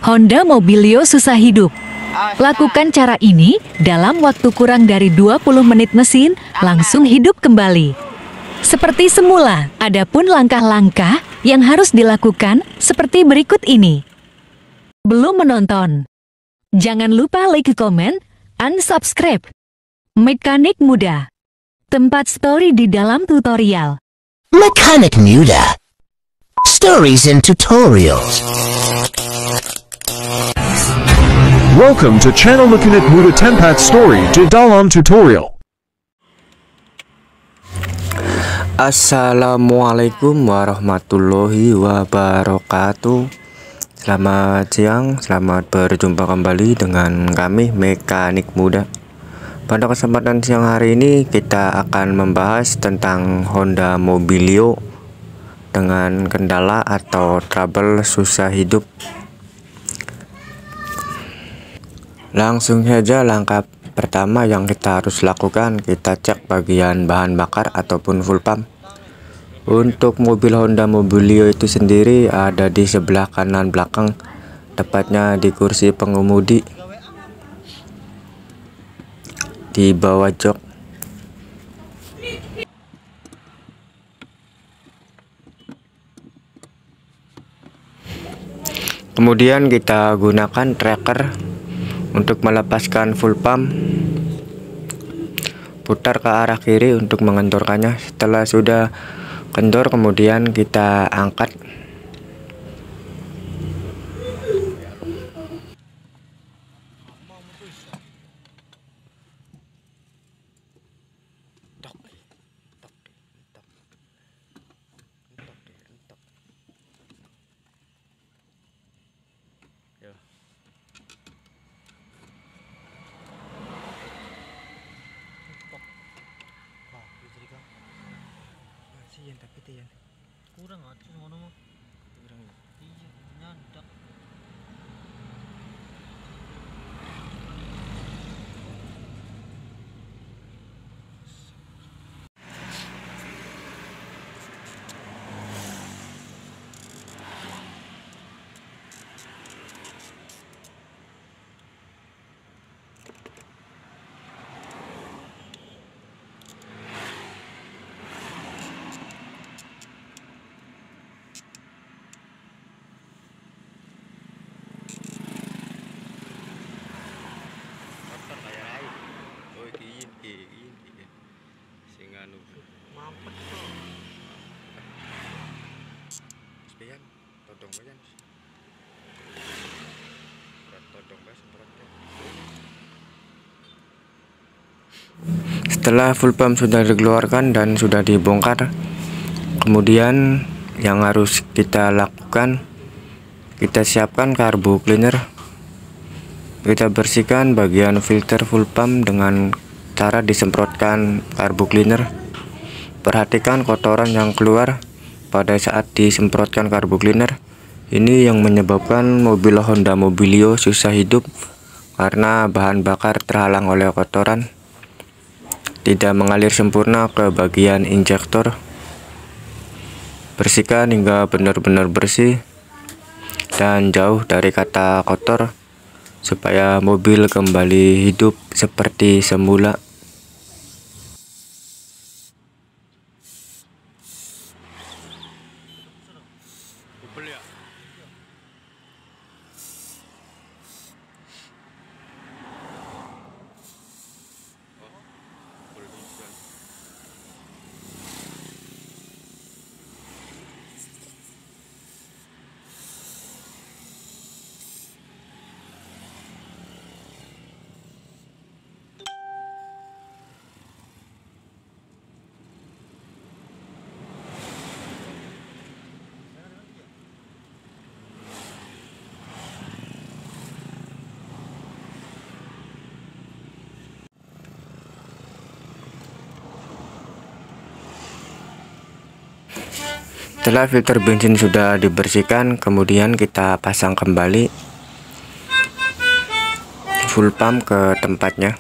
Honda Mobilio susah hidup. Lakukan cara ini dalam waktu kurang dari 20 menit mesin langsung hidup kembali. Seperti semula, adapun langkah-langkah yang harus dilakukan seperti berikut ini. Belum menonton? Jangan lupa like, comment, unsubscribe. Mekanik muda. Tempat story di dalam tutorial. Mekanik muda. Stories and tutorials. Welcome to channel Mekanik Muda Tempat Story di dalam tutorial. Assalamualaikum warahmatullahi wabarakatuh. Selamat siang, selamat berjumpa kembali dengan kami Mekanik Muda. Pada kesempatan siang hari ini kita akan membahas tentang Honda Mobilio dengan kendala atau trouble susah hidup. Langsung saja langkah pertama yang kita harus lakukan, kita cek bagian bahan bakar ataupun full pump. Untuk mobil Honda Mobilio itu sendiri ada di sebelah kanan belakang, tepatnya di kursi pengemudi di bawah jok. Kemudian kita gunakan tracker untuk melepaskan full pump. Putar ke arah kiri untuk mengendorkannya. Setelah sudah kendor, kemudian kita angkat. Tapi itu ya kurang aja ngono mah. kurang ya. Iya, nyandak. Mampet kok. Sepian, todong bayan. Berat todong bayan beratnya. Setelah full pump sudah dikeluarkan dan sudah dibongkar, kemudian yang harus kita lakukan, kita siapkan carbo cleaner. Kita bersihkan bagian filter full pump dengan cara disemprotkan carbo cleaner. Perhatikan kotoran yang keluar pada saat disemprotkan carbo cleaner. Ini yang menyebabkan mobil Honda Mobilio susah hidup karena bahan bakar terhalang oleh kotoran, tidak mengalir sempurna ke bagian injektor. Bersihkan hingga benar-benar bersih dan jauh dari kata kotor supaya mobil kembali hidup seperti semula. Setelah filter bensin sudah dibersihkan, kemudian kita pasang kembali full pump ke tempatnya.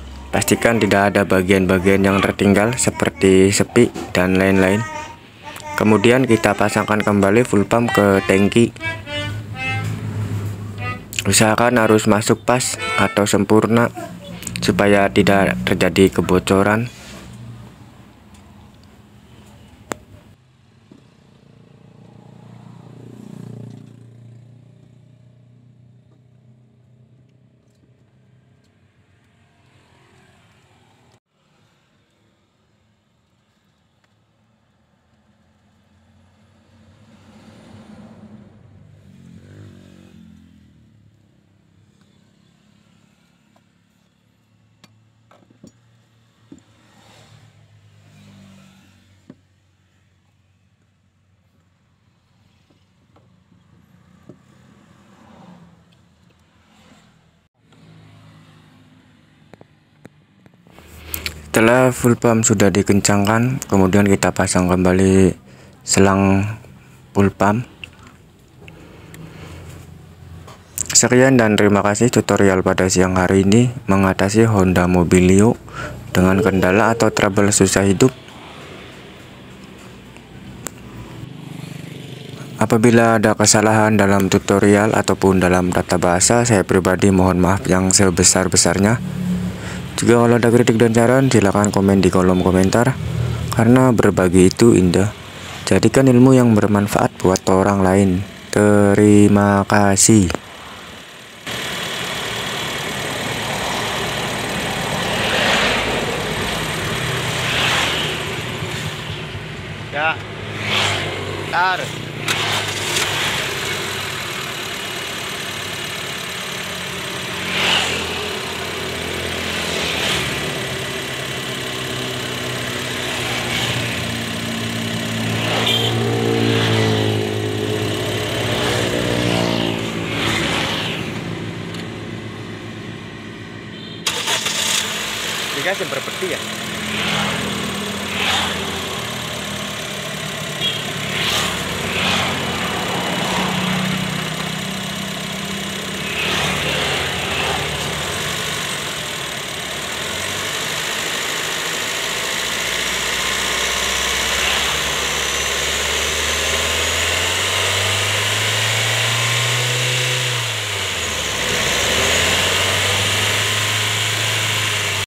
Pastikan tidak ada bagian-bagian yang tertinggal seperti sepi dan lain-lain. Kemudian kita pasangkan kembali full pump ke tangki. Usahakan harus masuk pas atau sempurna supaya tidak terjadi kebocoran. Setelah full pump sudah dikencangkan, kemudian kita pasang kembali selang full pump. Sekian dan terima kasih tutorial pada siang hari ini mengatasi Honda Mobilio dengan kendala atau trouble susah hidup. Apabila ada kesalahan dalam tutorial ataupun dalam tata bahasa, saya pribadi mohon maaf yang sebesar-besarnya. Juga kalau ada kritik dan saran, silahkan komen di kolom komentar, karena berbagi itu indah. Jadikan ilmu yang bermanfaat buat orang lain. Terima kasih. Ya. Tar. Dikasih berpeti ya.